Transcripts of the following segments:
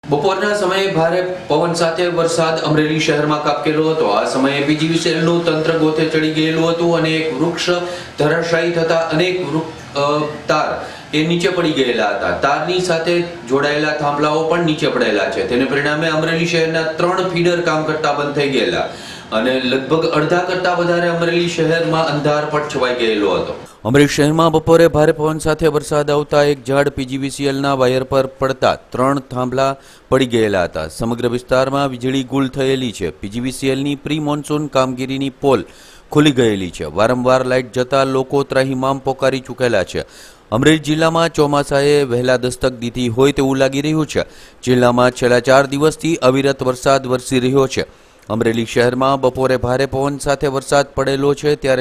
બપોરના સમયે ભારે પવન સાથે વરસાદ અમરેલી શહેરમાં ખાબકેલો હતો। આ સમયે પીજીવીસીએલનું તંત્ર ગોથે ચડી ગયેલું હતું અને એક વૃક્ષ ધરાશાયી થતા અનેક તાર નીચે પડી ગયેલા હતા। તારની સાથે જોડાયેલા થાંભલાઓ પણ નીચે પડેલા છે। તેને પરિણામે અમરેલી શહેરના 3 ફીડર કામ કરતા બંધ થઈ ગયેલા અને લગભગ અડધા કરતા વધારે અમરેલી શહેરમાં અંધારપટ છવાઈ ગયેલો હતો। અમરેલી શહેરમાં બપોરે ભારે પવન સાથે વરસાદ આવતા એક ઝાડ પીજીવીસીએલના વાયર પર પડતા 3 થાંભલા પડી ગયેલા હતા। સમગ્ર વિસ્તારમાં વીજળી ગુલ થયેલી છે। પીજીવીસીએલની પ્રી મોન્સૂન કામગીરીની પોલ ખુલી ગયેલી છે। વારંવાર લાઇટ જતા લોકો ત્રાહિમામ પોકારી ચૂકેલા છે। અમરેલી જિલ્લામાં ચોમાસાએ વહેલા દસ્તક દીધી હોય તેવું લાગી રહ્યું છે। જિલ્લામાં છેલ્લા 4 દિવસથી અવિરત વરસાદ વરસી રહ્યો છે। અમરેલી શહેરમાં બપોરે ભારે પવન સાથે વરસાદ પડેલો છે ત્યારે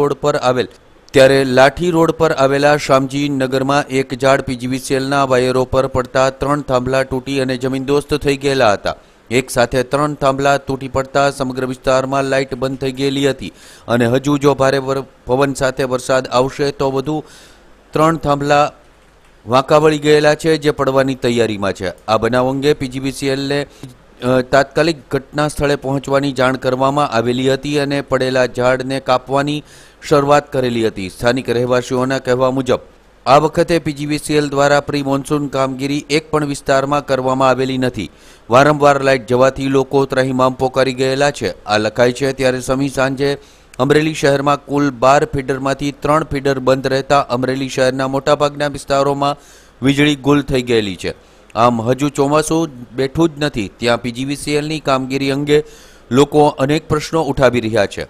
લાઠી રોડ પર આવેલા શામજી નગરમાં એક ઝાડ પીજીવીસીએલના વાયરો પર પડતા 3 થાંભલા તૂટી અને જમીનદોસ્ત થઈ ગયેલા હતા। એક સાથે 3 થાંભલા તૂટી પડતા સમગ્ર વિસ્તારમાં લાઇટ બંધ થઈ ગયેલી હતી અને હજુ જો ભારે પવન સાથે વરસાદ આવશે તો વધુ 3 થાંભલા વાંકા વળી ગયેલા છે જે પડવાની તૈયારીમાં છે। આ બનાવ અંગે પીજીવીસીએલને તાત્કાલિક ઘટના સ્થળે પહોંચવાની જાણ કરવામાં આવેલી હતી અને પડેલા ઝાડને કાપવાની શરૂઆત કરેલી હતી। સ્થાનિક રહેવાસીઓના કહેવા મુજબ આ વખતે પીજીવીસીએલ દ્વારા પ્રી મોન્સૂન કામગીરી એક પણ વિસ્તારમાં કરવામાં આવેલી નથી। વારંવાર લાઇટ જવાથી લોકો ત્રાહિમામ પોકારી ગયેલા છે। આ લખાય છે ત્યારે સમી સાંજે અમરેલી શહેરમાં કુલ 12 ફીડરમાંથી 3 ફીડર બંધ રહેતા અમરેલી શહેરના મોટાભાગના વિસ્તારોમાં વીજળી ગુલ થઈ ગયેલી છે। આમ હજુ ચોમાસું બેઠું જ નથી ત્યાં પીજીવીસીએલની કામગીરી અંગે લોકો અનેક પ્રશ્નો ઉઠાવી રહ્યા છે।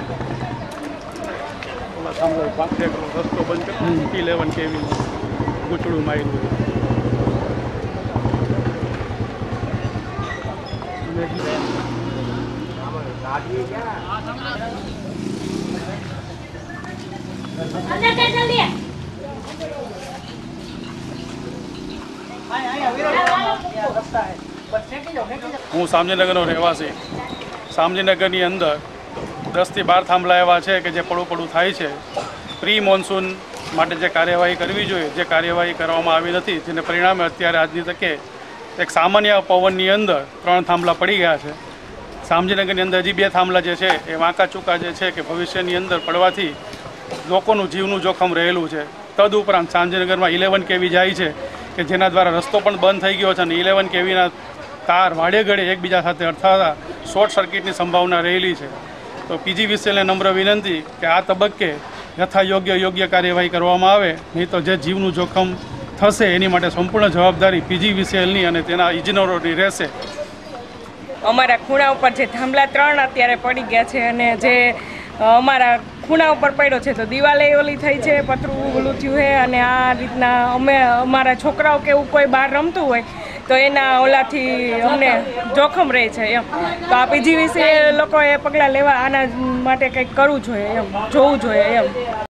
હું શામજીનગરનો રહેવાસી। શામજીનગરની અંદર 10 થી 12 થાંભલા એવા છે કે જે પડું થાય છે। પ્રી મોન્સૂન માટે જે કાર્યવાહી કરવી જોઈએ જે કાર્યવાહી કરવામાં આવી નથી, જેને પરિણામે અત્યારે આજની તકે એક સામાન્ય પવનની અંદર 3 થાંભલા પડી ગયા છે। શામજીનગરની અંદર હજી 2 થાંભલા જે છે એ વાંકા ચૂકા જે છે કે ભવિષ્યની અંદર પડવાથી લોકોનું જીવનું જોખમ રહેલું છે। તદુપરાંત શામજીનગરમાં 11 કેવી જાય છે કે જેના દ્વારા રસ્તો પણ બંધ થઈ ગયો છે અને 11 કેવીના તાર વાડે ઘડે એકબીજા સાથે અથડાતા શોર્ટ સર્કિટની સંભાવના રહેલી છે। તો પીજીવીસીએલને નમ્ર વિનંતી કે આ તબક્કે યોગ્ય કાર્યવાહી કરવામાં આવે, નહીં તો જે જીવનું જોખમ થશે એની માટે સંપૂર્ણ જવાબદારી પીજીવીસીએલની અને તેના ઇજનેરોની રહેશે। અમારા ખૂણા ઉપર જે થાંભલા 3 અત્યારે પડી ગયા છે અને જે અમારા ખૂણા ઉપર પડ્યો છે તો દિવાલે ઓલી થઈ છે, પતરું ઓલું થયું છે અને આ રીતના અમારા છોકરાઓ કે એવું કોઈ બહાર રમતું હોય તો એના ઓલાથી અમને જોખમ રહે છે એમ। તો આ પીજીવીસીએલ લોકોએ પગલાં લેવા આના માટે કંઈક કરવું જોઈએ એમ, જોવું જોઈએ એમ।